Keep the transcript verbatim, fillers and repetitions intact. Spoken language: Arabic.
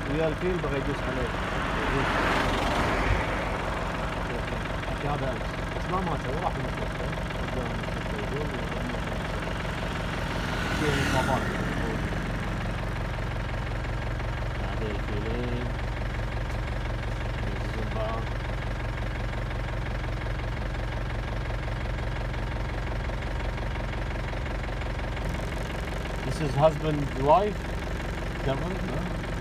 ويا الفيل بغى يدوس عليه. حكي هذا امس بس ما مات هو راح المستشفى وداه المستشفى يقول في اصابات هذول الفيلين يهزون بعض. This is husband wife Kevin, no?